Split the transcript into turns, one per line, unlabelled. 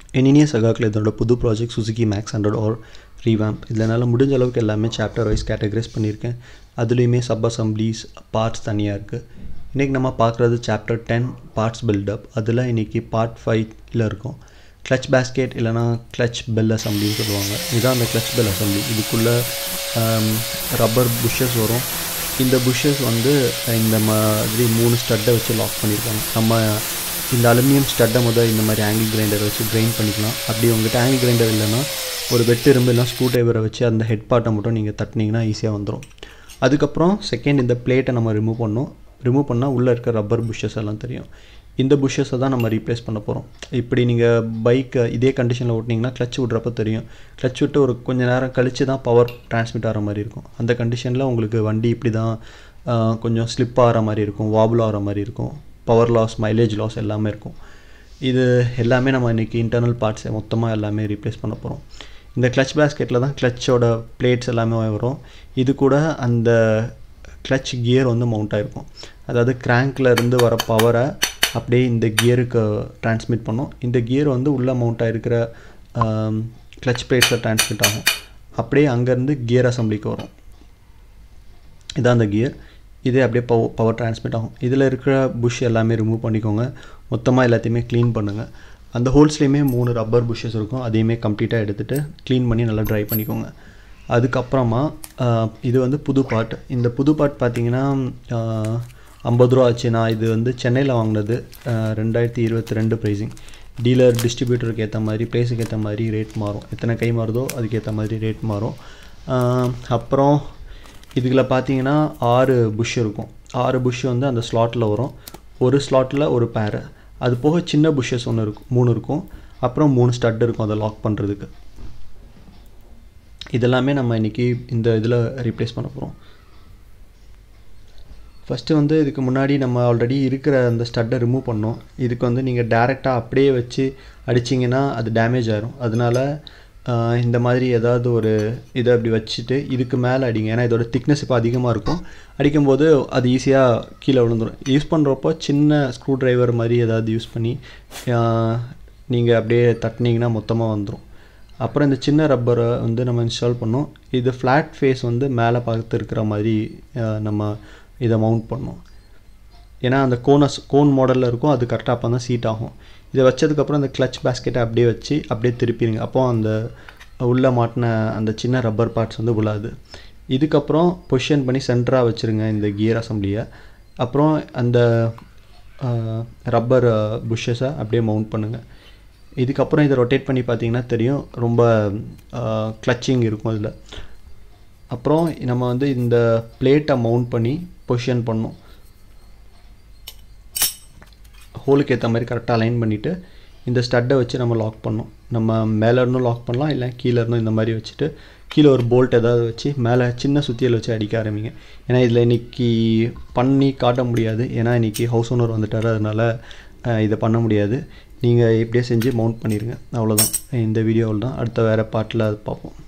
இனிய சகாக்கள், இதோட புது project Suzuki Max 100 R revamp. இதில் என்னால் முடிஞ்ச அளவுக்கு எல்லாமே சாப்டர் வைஸ் கேட்டகரைஸ் பண்ணியிருக்கேன். அதுலேயுமே சப் அசம்பிளிஸ் பார்ட்ஸ் தனியாக இருக்குது. இன்றைக்கி நம்ம பார்க்குறது சாப்டர் 10 பார்ட்ஸ் பில்டப். அதில் இன்றைக்கி பார்ட் 5ல் இருக்கும். கிளச் பேஸ்கெட் இல்லைனா கிளச் பெல் அசம்பிளின்னு சொல்லுவாங்க. இதுதான் அந்த கிளச் பெல் அசம்பிளி. இதுக்குள்ளே ரப்பர் புஷ்ஷஸ் வரும். இந்த புஷ்ஷஸ் வந்து இந்த மாதிரி 3 ஸ்டட்டை வச்சு லாக் பண்ணியிருக்காங்க. நம்ம இந்த அலுமினியம் ஸ்டட்டை இந்த மாதிரி ஆங்கிள் கிரைண்டர் வச்சு கிரைண்ட் பண்ணிக்கலாம். அப்படி உங்கள்கிட்ட ஆங்கிள் கிரைண்டர் இல்லைன்னா ஒரு வெட்டு இரும்பு இல்லை ஸ்க்ரூ டிரைவரை வச்சு அந்த ஹெட் பார்ட்டை மட்டும் நீங்கள் தட்டினீங்கன்னா ஈஸியாக வந்துடும். அதுக்கப்புறம் செகண்ட் இந்த பிளேட்டை நம்ம ரிமூவ் பண்ணோம். ரிமூவ் பண்ணால் உள்ளே இருக்க ரப்பர் புஷ்ஷஸ் எல்லாம் தெரியும். இந்த புஷ்ஷஸை தான் நம்ம ரீப்ளேஸ் பண்ண போகிறோம். இப்படி நீங்கள் பைக்கை இதே கண்டிஷனில் ஓட்டினீங்கன்னா கிளச் விட்றப்ப தெரியும். கிளச் விட்டு ஒரு கொஞ்சம் நேரம் கழித்து தான் பவர் டிரான்ஸ்மிட் ஆகிற மாதிரி இருக்கும். அந்த கண்டிஷனில் உங்களுக்கு வண்டி இப்படி தான் கொஞ்சம் ஸ்லிப் ஆகிற மாதிரி இருக்கும், வாபிள் ஆகிற மாதிரி இருக்கும், பவர் லாஸ், மைலேஜ் லாஸ் எல்லாமே இருக்கும். இது எல்லாமே நம்ம இன்றைக்கி இன்டர்னல் பார்ட்ஸை மொத்தமாக எல்லாமே ரீப்ளேஸ் பண்ண போகிறோம். இந்த கிளச் பேஸ்கெட்டில் தான் கிளச்சோட பிளேட்ஸ் எல்லாமே வரும். இது கூட அந்த கிளச் கியர் மவுண்ட் ஆகிருக்கும். அதாவது கிராங்கில் இருந்து வர பவரை அப்படியே இந்த கியருக்கு டிரான்ஸ்மிட் பண்ணும். இந்த கியர் உள்ளே மவுண்ட் ஆகிருக்கிற கிளச் பிளேட்ஸில் டிரான்ஸ்மிட் ஆகும். அப்படியே அங்கேருந்து கியர் அசம்பிளிக்கு வரும். இதான் அந்த கியர். இதே அப்படியே பவர் டிரான்ஸ்மிட் ஆகும். இதில் இருக்கிற புஷ் எல்லாமே ரிமூவ் பண்ணிக்கோங்க. மொத்தமாக எல்லாத்தையுமே க்ளீன் பண்ணுங்கள். அந்த ஹோல்ஸ்லேயுமே 3 ரப்பர் புஷ்ஷஸ் இருக்கும். அதையுமே கம்ப்ளீட்டாக எடுத்துகிட்டு க்ளீன் பண்ணி நல்லா ட்ரை பண்ணிக்கோங்க. அதுக்கப்புறமா இது புது பார்ட். இந்த புது பார்ட் பார்த்திங்கன்னா 50 ரூபா ஆச்சு. நான் இது சென்னையில் வாங்கினது. 2022 ப்ரைஸிங். டீலர் டிஸ்ட்ரிபியூட்டருக்கு ஏற்ற மாதிரி ப்ரைஸுக்கு ஏற்ற மாதிரி ரேட் மாறும். எத்தனை கை மாறுதோ அதுக்கேற்ற மாதிரி ரேட் மாறும். அப்புறம் இதுக்குள்ள பார்த்தீங்கன்னா 6 புஷ் இருக்கும். 6 புஷ் அந்த ஸ்லாட்டில் வரும். ஒரு ஸ்லாட்டில் ஒரு பேரு. அது போக சின்ன புஷ்ஷஸ் 3 இருக்கும். அப்புறம் 3 ஸ்டட் இருக்கும் அதை லாக் பண்ணுறதுக்கு. இதெல்லாமே நம்ம இன்றைக்கி இந்த இதில் ரீப்ளேஸ் பண்ண போகிறோம். ஃபஸ்ட்டு இதுக்கு முன்னாடி நம்ம ஆல்ரெடி இருக்கிற அந்த ஸ்டட்டை ரிமூவ் பண்ணோம். இதுக்கு நீங்கள் டேரெக்டாக அப்படியே வச்சு அடிச்சிங்கன்னா அது டேமேஜ் ஆகிரும். அதனால் இந்த மாதிரி ஏதாவது ஒரு இதை அப்படி வச்சுட்டு இதுக்கு மேலே அடிங்க. ஏன்னா இதோட திக்னஸ் இப்போ அதிகமாக இருக்கும். அடிக்கும்போது அது ஈஸியாக கீழே விழுந்துடும். யூஸ் பண்ணுறப்போ சின்ன ஸ்க்ரூ டிரைவர் மாதிரி ஏதாவது யூஸ் பண்ணி நீங்கள் அப்படியே தட்டினீங்கன்னா மொத்தமாக வந்துடும். அப்புறம் இந்த சின்ன ரப்பரை நம்ம இன்ஸ்டால் பண்ணோம். இது ஃப்ளாட் ஃபேஸ் மேலே பார்த்து இருக்கிற மாதிரி நம்ம இதை மவுண்ட் பண்ணோம். ஏன்னா அந்த கோன் மாடலில் இருக்கும். அது கரெக்டாக அப்போ தான் சீட் ஆகும். இதை வச்சதுக்கப்புறம் அந்த கிளச் பேஸ்கெட்டை அப்படியே வச்சு அப்படியே திருப்பிடுங்க. அப்போ அந்த உள்ளே மாட்டின அந்த சின்ன ரப்பர் பார்ட்ஸ் விழாது. இதுக்கப்புறம் பொசிஷன் பண்ணி சென்டராக வச்சுருங்க இந்த கியர் அசம்பிளியை. அப்புறம் அந்த ரப்பர் புஷ்ஷஸை அப்படியே மவுண்ட் பண்ணுங்கள். இதுக்கப்புறம் இதை ரொட்டேட் பண்ணி பார்த்தீங்கன்னா தெரியும், ரொம்ப கிளச்சிங் இருக்கும் இதில். அப்புறம் நம்ம இந்த பிளேட்டை மவுண்ட் பண்ணி பொசிஷன் பண்ணோம். ஹோலுக்கு ஏற்ற மாதிரி கரெக்டாக அலைன் பண்ணிவிட்டு இந்த ஸ்டட்டை வச்சு நம்ம லாக் பண்ணோம். நம்ம மேலே இருந்தும் லாக் பண்ணலாம், இல்லை கீழே இருந்தும் இந்த மாதிரி வச்சுட்டு கீழே ஒரு போல்ட் ஏதாவது வச்சு மேலே சின்ன சுத்தியல் வச்சு அடிக்க ஆரம்பிங்க. ஏன்னா இதில் இன்றைக்கி பண்ணி காட்ட முடியாது. ஏன்னா இன்றைக்கி ஹவுஸ் ஓனர் வந்துட்டார். அதனால் இதை பண்ண முடியாது. நீங்கள் இப்படியே செஞ்சு மவுண்ட் பண்ணிடுங்க. அவ்வளோதான். இந்த வீடியோவில் தான். அடுத்த வேறு பார்ட்டில் அது பார்ப்போம்.